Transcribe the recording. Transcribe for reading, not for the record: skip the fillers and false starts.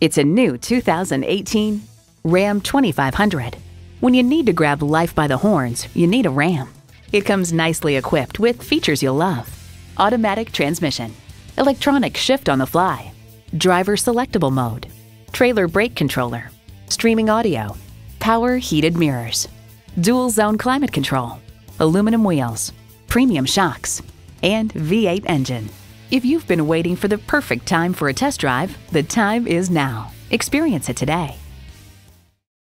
It's a new 2018 Ram 2500. When you need to grab life by the horns, you need a Ram. It comes nicely equipped with features you'll love: automatic transmission, electronic shift on the fly, driver selectable mode, trailer brake controller, streaming audio, power heated mirrors, dual zone climate control, aluminum wheels, premium shocks, and V8 engine. If you've been waiting for the perfect time for a test drive, the time is now. Experience it today.